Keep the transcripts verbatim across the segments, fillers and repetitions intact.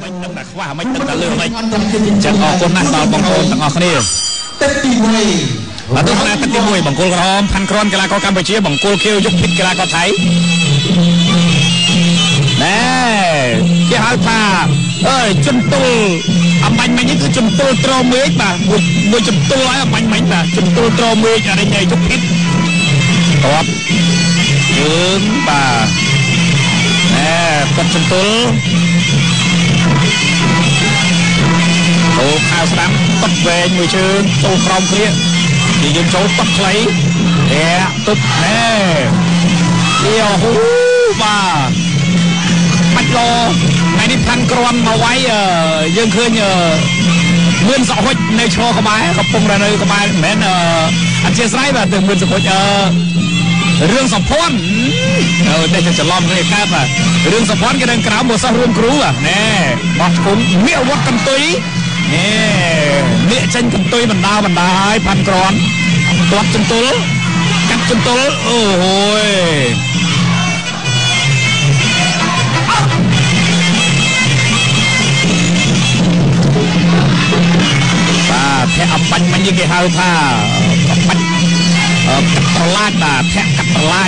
មិនដឹងតែខ្វះមិនដឹងតែលឿនមិនចឹងអរគុណណាស់ដល់បងប្អូនទាំងអស់គ្នាទឹកទីមួយបាទទស្សនាទឹកទីមួយបង្គោលក្រហមផាន់ក្រនកីឡាករកម្ពុជាបង្គោលខៀវយុគភិតកីឡាករថៃណែគេហៅថាអើយជំទល់អំបញ្ញមិញនេះគឺជំទល់ត្រមេឃបាទមួយមួយជំទល់ហើយអំបញ្ញមិញបាទជំទល់ត្រមេឃអរិញយុគភិតតបជើងបាទណែគាត់ជំទល់អូខៅស្ដាំតបវែងមួយជើងចូលក្រោមគ្រានិយាយចូលតបខ្លីតែទប់ណែវាហូបាទបាច់ឡថ្ងៃនេះផាន់ក្រន់មកវាយយើងឃើញមានសហុចនៅឈរក្បែរកំពុងតែនៅក្បែរមិនមែនអធិស្ឋានបាទទៅមានសហុចរឿងសម្ព័ន្ធអឺតែច្រឡំគ្នាកើតបាទរឿងសម្ព័ន្ធគេនឹងក្រៅមកសិស្សរួមគ្រូណែបោះឈុំមាសវត្តកន្ទុយណែមាសចេញកន្ទុយបណ្ដាបណ្ដាហើយផាន់ក្រន់ទាត់ជំទល់កាត់ជំទល់អូហូយបាទធាក់អំបញ្ញមិញគេហៅថាកំបាច់កាត់ប្រឡាចបាទធាក់កាត់ប្រឡាច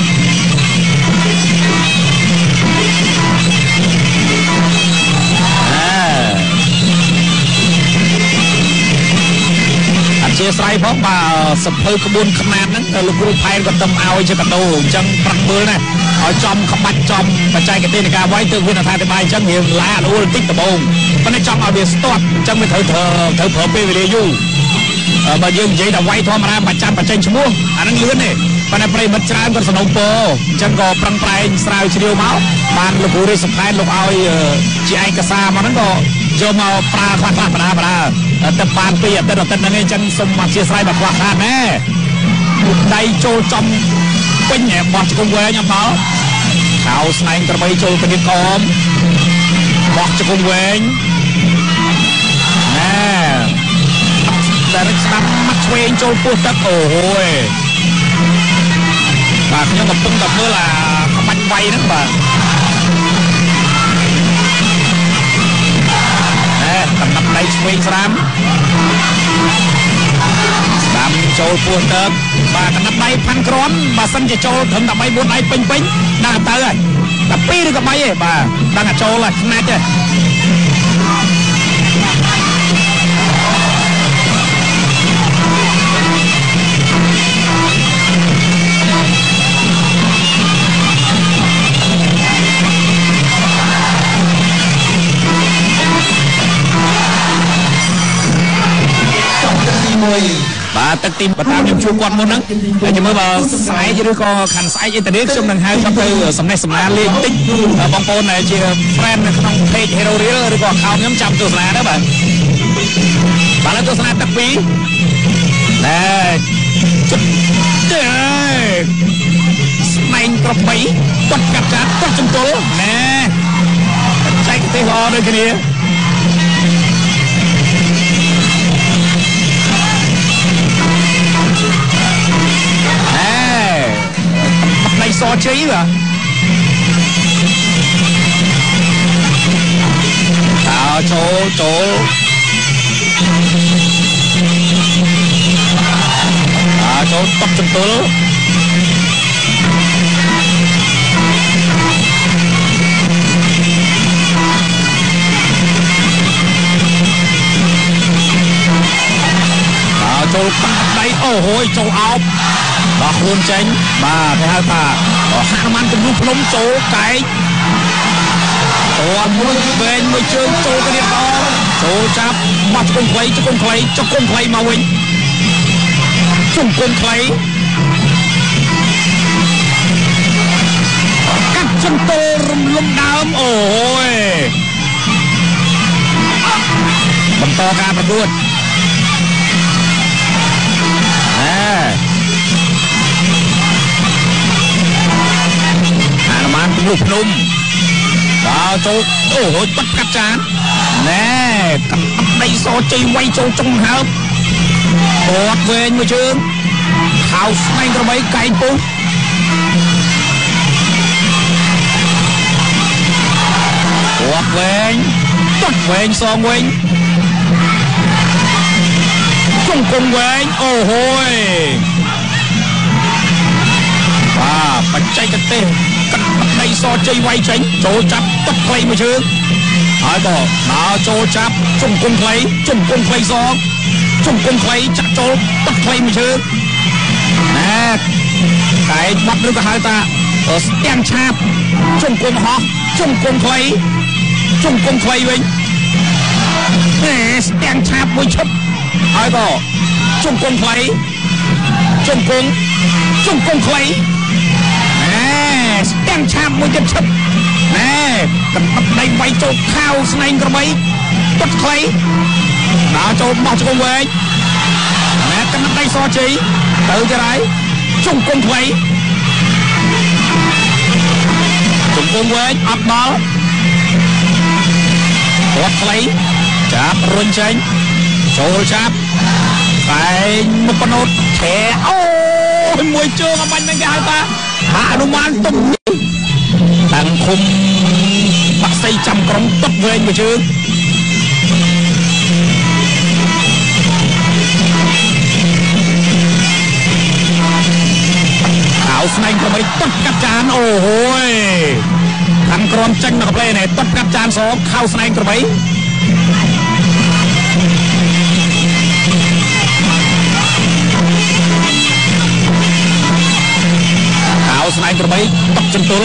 អធិស្ឋានផងបាទសភៅក្បួនខ្នាតហ្នឹងលោកគ្រូផែនក៏ទៅឲ្យជាកដោអញ្ចឹងប្រាក់មើលណាឲ្យចំក្បាច់ចំបច្ចេកទេសនៃការវាយទើបវាអត្ថាធិប្បាយអញ្ចឹងរៀងឡាអនុលតិចដំបូងប៉ុន្តែចង់ឲ្យវាស្ទាត់អញ្ចឹងវាត្រូវត្រូវប្រើពេលវេលាយូរបើយើងនិយាយតែវាយធម្មតាមិនចាំបញ្ចេញឈ្មោះអាហ្នឹងលឿនទេប៉ុន្តែប្រិមិត្តច្រើនគាត់សំណូមពរអញ្ចឹងក៏ប្រឹងប្រែងស្រាវជ្រាវមកបានលោកគ្រូរាជសភែនលោកឲ្យជាឯកសារមកហ្នឹងក៏យកមកប្រើខ្លះខ្លះបណ្ដាបណ្ដាទៅបានពីអាទិត្យអាទិត្យហ្នឹងអញ្ចឹងសូមអធិស្ឋានបើខ្វះខាតណែដៃចូលចំពេញបោះជង្គង់វែងអត់មកខោស្នែងក្របីចូលទៅនេះកមបោះជង្គង់វែងណែតែរឹកស្ដាប់មកឆ្វេងចូលពោះទឹកអូយបាទខ្ញុំកំពុងតែមើលអាក្បាច់វាយហ្នឹងបាទណែកំណាប់ដៃឆ្វេងស្រាំស្ដាំចូលពោះទឹកបាទកំណាប់ដៃផាន់ក្រន់បើសិនជាចូលត្រឹមតែបីបួនដៃពេញពេញដល់ទៅហើយតែពីរឬក៏បីទេបាទដឹងតែចូលហើយខ្នាច់ទេបាទទឹកទីបតាមខ្ញុំជួបគាត់មុនហ្នឹងហើយខ្ញុំមើលបើស្អែកឬក៏ខាន់ស្អែកអ៊ីតាលីខ្ញុំនឹងហៅគាត់ទៅសំណេះសំណាលលេងតិចបងប្អូនដែលជា friend នៅក្នុង page Hero Reel ឬក៏ account ខ្ញុំចាំទស្សនាទៅបាទបាទទស្សនាទឹកពីរណែចិត្តទេស្នែងក្របីគាត់កាត់ចាត់គាត់ជំទល់ណែចែកទេសល្អដូចគ្នាសជ័យបាទតើចូលចូលតើចូលតបជំទល់តើចូលបាក់ដៃអូហូយចូលអោបដល់ខ្លួនចេញបាទគេហៅថាហនុមានទំនុកភ្នំចូលកែកតមួយវែងមួយជើងចូលគ្នាដងចូលចាប់បោះជង្គង់ខ្លីជង្គង់ខ្លីជង្គង់ខ្លីមកវិញជង្គង់ខ្លីកាត់ជំទល់រំលំដើមអូយបន្តការប្រកួតណែបានទំនុកភ្នំដល់ចូលអូហូចបាត់កាត់ចានណែកំបាត់ដៃសជ័យវាយចូលចុងហើបគាត់វែងមួយជើងខោស្នែងក្របីកែងពុះគាត់វែងตัดเวงสองเวงจงกงเวงโอ้โหว้าปัจจัยกันเต้กันในซอใจไวใจโจจับตัดไกลมาเชื่อหายต่อมาโจจับจงกงไกลจงกงไกลสองจงกงไกลจับโจตัดไกลมาเชื่อนะไก่บัดหรือก็หายตาเออแตงชาบจงกงหอจงกงไกลจงกงไกลเวงแหมแตงชาบมวยชุบหายต่อจงกงไกลจงกงจงกงไกลแหมแตงชาบมวยจะชุบแหมกันบัดในใบโจข้าวสไนกระใบตัดไกลดาวโจบอกจงเวงแหมกันบัดในซอจีเติมจะไรจงกงไกลจงกงเวงอัดบอลวัดไกลจับรุนเชงโจจับไปมุกนดแฉโอ้ยมวยเจอกับมันไม่ได้ปะหาอนุมานตุ้มตั้งคุมปักใส่จำกรมตบเวงไปเชื่อขาวสไนก็ไม่ตบกัดจานโอ้โหทำกรมจังนักเพลย์เนี่ยตบกัดจานสองเข้าสไนก็ไม่สไนกระบี่ตกจนตุล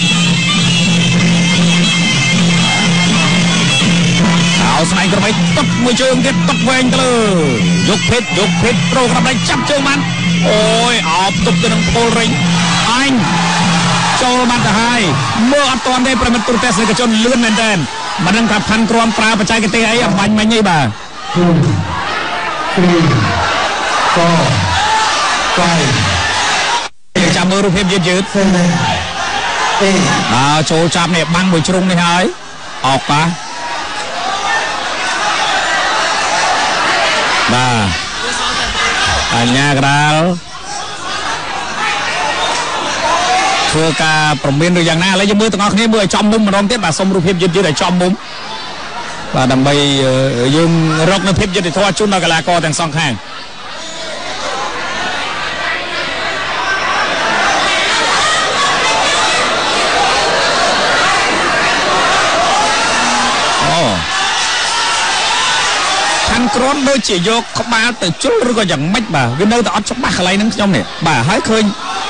เอาสไนกระบี่ตกมือเชิงเก็บตกเวงกันเลยยกเพชรยกเพชรโปรกระบี่จับเชิงมันโอ้ยเอาตกจนทั้งโพลริงอันโจมันจะให้เมื่ออัตตอนได้ประมาณตุลเตสในกระชนเลื่อนแน่นแน่นมันนั่งขับพันกรอมปลาประจัยกันเตะไอ้มันไม่ยี่บ่า two three four five จับมือรูปเพียบยืดยืดดาวโจจับเนี่ยบังมวยชรุงนี่หายออกปะบ้าอันนี้กระดาษเพื่อการประเมินโดยอย่างน่าแล้วยังมือต้องเอาขึ้นมือจอมมุมมาลองเทียบแบบสมรูปเพียบยืดยืดแต่จอมมุมvà đầm bay dương rốc nó phép jadi thoa chun là co thành song hàng thành cron đôi chỉ vô có ba từ chút rồi còn chẳng mách bà cái nơi tao chọc ba lấy nắng trong này bà hái khơi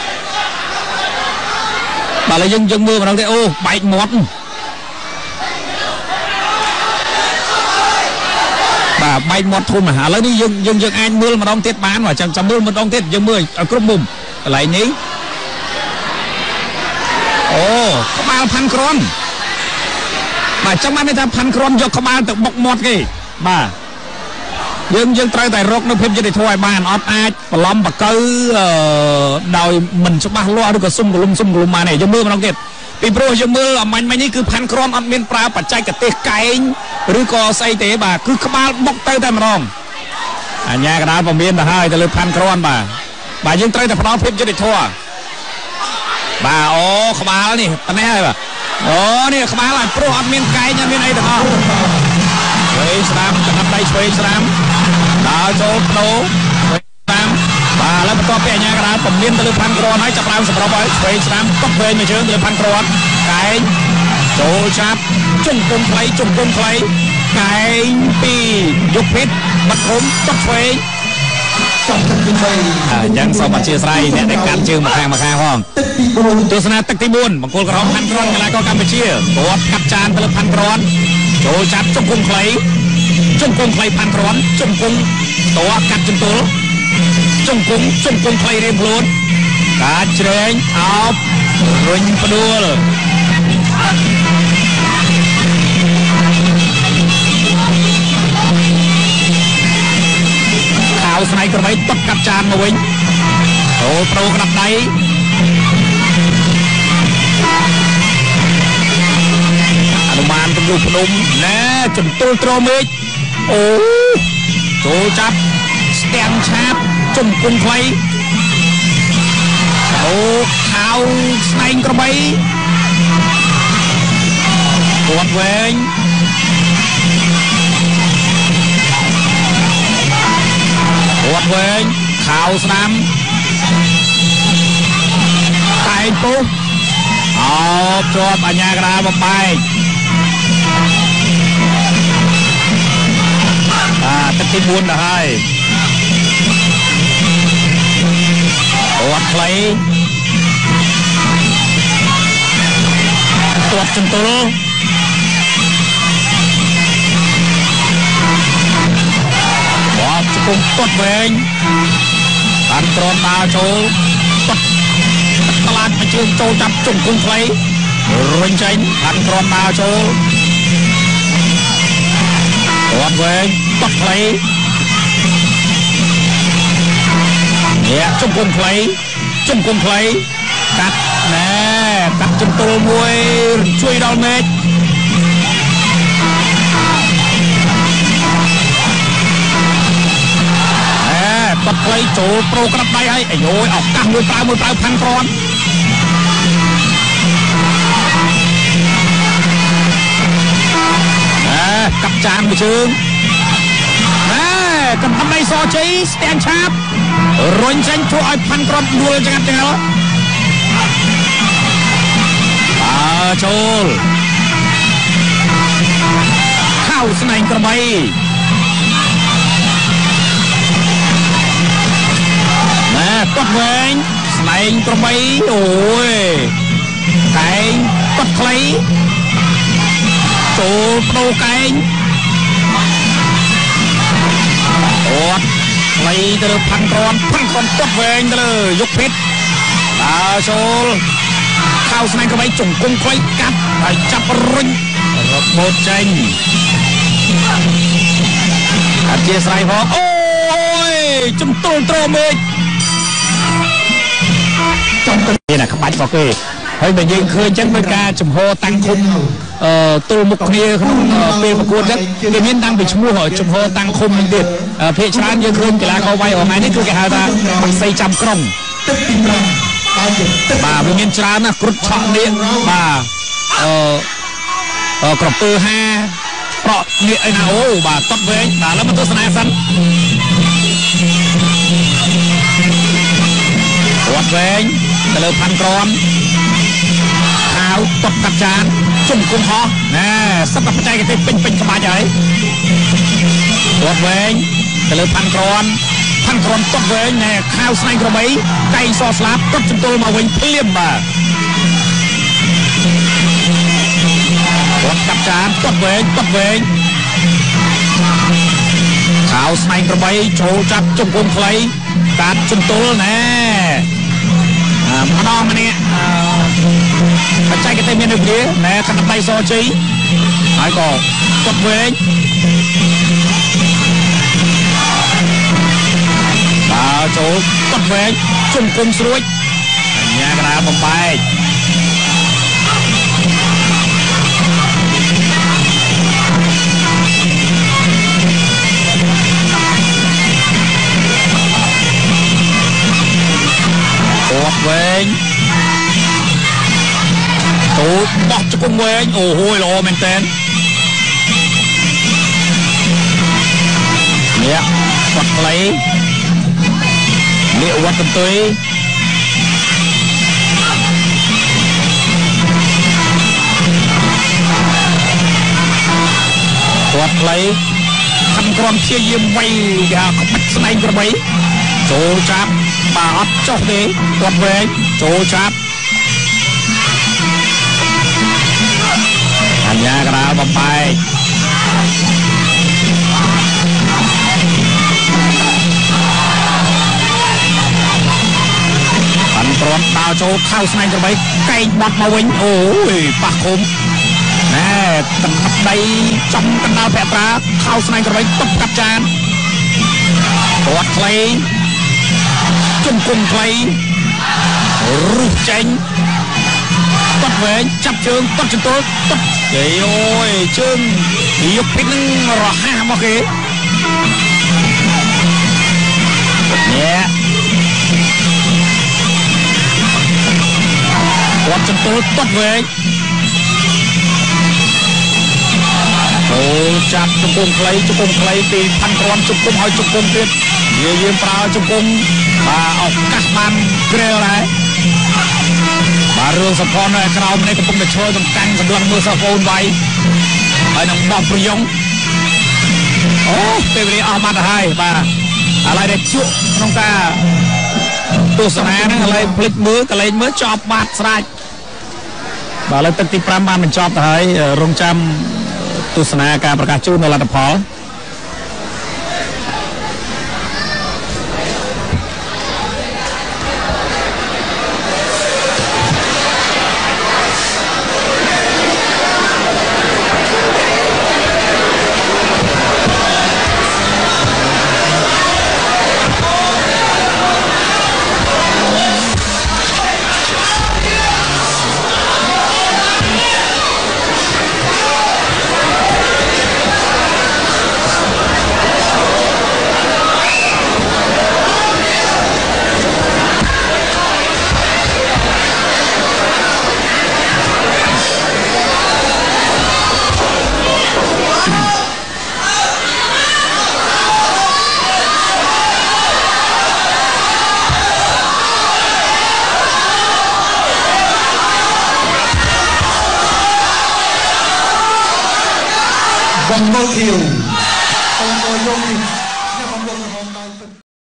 bà là dân dân mưa mà đang thấy ô bạch mót bà bay mót thôn mà hả lấy đi dân dân dân anh mưa mà đông tết bán mà chẳng chẳng mưa mà đông tết dân mưa ở cướp bùm lại ní ô có baพัน cron bà trong anh ấy taพัน cron vô có ba từ bọc mót kì bà dân dân trai tại rốt nó phim cho để thôi bàn ót ai và lom và cơ đòi mình cho ba loa được sum của lum sum của lum mà này cho mưa mà nó kẹt vì pro cho mưa mình mấy ní cứพัน cron ăn miên praปัจจัยกับเตะไก่หรือก็ใส่เตะบ่าคือขบาบกเตะแต่มาลองอันนี้กระดาษผมเมียนแต่ให้แต่เลยพัน cronบ่าบ่ายังตraiแต่พร้อมphim cho để thôiบ่าโอ้ขบาแล้วนี่ตอนนี้อะไรบ่าโอ้นี่ขบาอะไรโปรอันมินไก่ยังมินไอ้แต่พอเฮ้ยสนามจะนับได้ช่วยสนามดาวโจโตสนามบ่าแล้วก็เปลี่ยนยากระดาษผมเมียนแต่เลยพัน cronให้จับรางสำหรับไว้ช่วยสนามก็เปลี่ยนมาเชิงเลยพัน cronไก่โจชับจุ่มกงไฟจุ่มกงไฟไก่ปียกพิษบัดผมตบไฟยังสอบบัตรเชียร์ไซเนี่ยในการเชื่อมาแข่งมาแข่งห้องตัวสนามตักตีบุญบางคนก็ร้องพัน cronกันแล้วก็การไปเชียร์ตัวกับจานแต่ละพัน cronโจชับจุ่มกงไฟจุ่มกงไฟพัน cronจุ่มกงตัวกัดจนตัวจุ่มกงจุ่มกงไฟเรียบร้อยการเชิญเอารุ่งประดูลข่าวสไนกระไว้ตบกับจานมาวิ่งโตโปรกระไดอนุมานตำรวจพนมแน่จนตัวโตรมิกโอ้โจจับสแตนชาร์ปจุ่มกุ้งไฟโอ้ข่าวสไนกระไว้ปวดเวงស្នាមតែងពុះអោបជាប់អញ្ញាក្រាបំបែកបាទទឹកទីបួនទៅហើយអត់ខ្លីទាត់ចន្ទល់បាត់ជង្គង់ទាត់វែងបានត្រង់ដើរចូលទាត់ខ្លាចមកជើងចូលចាប់ជង្គង់ខ្លីរុញចេញបានត្រង់ដើរចូលទាត់វែងទាត់ខ្លីនេះជង្គង់ខ្លីជង្គង់ខ្លីកាត់ណែកាត់ចន្ទល់មួយជួយដល់មេឃអេបាត់ខ្លីចូលប្រូក្រាប់ដៃហើយអាយឱកាសមួយប្រើមួយប្រើផាន់ក្រន់អេកាប់ចានមួយជើងណែកំផាន់ដៃសជ័យស្ទាំងឆាបរុញចេញធ្វើឲ្យផាន់ក្រន់ដួលចង្អាប់ទាំងអស់ចូលខោស្នែងក្របីណែទាត់វែងស្នែងក្របីអូយកែងទាត់ខ្លីចូលបដូរកែងទាត់ខ្លីទៅលើផាន់ក្រន់ផាន់ក្រន់ទាត់វែងទៅលើយកភេទដើរចូលខោស្នែងក្របីជង្គង់ខ្លីកាត់ហើយចាប់រុញរបូតចេញអធិស្ឋានផងអូយជំទល់ត្រមេឃចំទៅនេះណាក្បាច់របស់គេហើយបើយើងឃើញចឹងមើលការចំហតាំងឃុំអឺទល់មុខគ្នាក្នុងពេលប្រកួតហ្នឹងគេមានតាំងពីឈ្មោះចំហតាំងឃុំនេះទៀតភាគច្រើនយើងឃើញកីឡាករវាយអនឡាញនេះគឺគេហៅថាបាក់សីចាំក្រុងទឹកទីប្រាំបាទវាមានច្រើនណាស់គ្រុតឆក់នេះបាទអឺក្រពើហាប្រក់នេះអីណាអូបាទតត់វែងបាទឥឡូវមកទស្សនាសិនទាត់វែងទៅលើផាន់ក្រន់ខាវតត់កាត់ចានជុំគុំហោះណែសិតតែបច្ចេកទេសពេញពេញក្បាច់ហើយទាត់វែងទៅលើផាន់ក្រន់ផាន់ក្រន់ទាត់វែងណែខាវស្នែងក្របីកៃសស្លាប់ទាត់ចន្ទល់មកវិញភ្លាមបាទទាត់កាត់ចានទាត់វែងទាត់វែងខាវស្នែងក្របីចូលចាប់ជង្គង់ខ្លីកាត់ចន្ទល់ណែម្ដងម្នាក់បច្ចេកទេសមានដូចគ្នាណែកាត់ដៃសជ័យហើយក៏ទាត់វែងដើរចូលទាត់វែងជង្គង់ស្រួចអញ្ញាក្រាបំបែកទាត់វែងទូបោះជង្គង់វែងអូហូយល្អមែនតើនេះបាត់ខ្លីនេះវត្តន្ទុយទាត់ខ្លីខំក្រំព្យាយាមវាយយ៉ាក្បាច់ស្នែងក្របីចូលចាប់បាទអត់ចុះទេទាត់វែងចូលចាប់អញ្ញាក្រាលបំបែកបានព្រមដើរចូលខៅស្នែងក្របីកែងបាត់មកវិញអូយប៉ះឃុំណែកណ្ដាប់ដៃចំកណ្ដាលភក្ត្រាខៅស្នែងក្របីទប់កាត់ចានទាត់ខ្លីជង្គង់ខ្លីរុះចេញទាត់វែងចាប់ជើងទាត់ចន្ទល់ទាត់គេអូយជើងយកពេកនឹងរហ័សមកគេនេះទាត់ចន្ទល់ទាត់វែងចូលចាប់ជង្គង់ខ្លីជង្គង់ខ្លីពីផាន់គ្រាន់ជង្គង់ឲ្យជង្គង់ទៀតនិយាយយើងប្រើជង្គង់បាទឱកាសបានក្រែលដែរបាទរឿងសផននៅក្រោមនេះកំពុងតែឈរចង្កាញ់សម្លឹងមើលសោនវាយហើយនឹងបោះប្រយុងអូពេលវេលាអស់បាត់ទៅហើយបាទឥឡូវដែលជក់ក្នុងការទស្សនាហ្នឹងឥឡូវភ្លេចមើលកលែងមើលចប់បាត់ស្រាច់បាទឥឡូវទឹកទី5បានបញ្ចប់ទៅហើយរងចាំទស្សនាការប្រកាសជូននៅលទ្ធផល One more kill. One more kill.